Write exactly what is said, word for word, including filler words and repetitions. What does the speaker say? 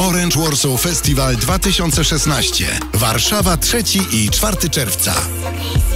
Orange Warsaw Festival dwa tysiące szesnaście. Warszawa trzeciego i czwartego czerwca.